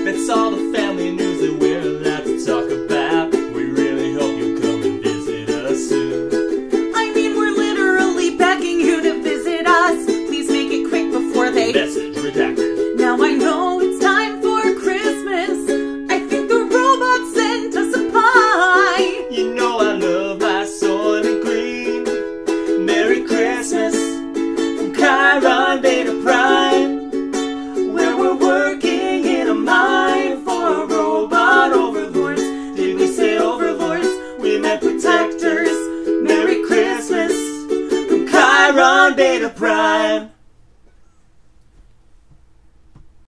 That's all the family news that we're allowed to talk about. We really hope you'll come and visit us soon. I mean, we're literally begging you to visit us. Please make it quick before they... Message redacted. Now I know it's time for Christmas. I think the robot sent us a pie. You know I love my soil and green. Merry Christmas from Chiron Beta Prime, where we're working in a mine for robot overlords. Did we say overlords? We meant protectors. Merry Christmas from Chiron Beta Prime.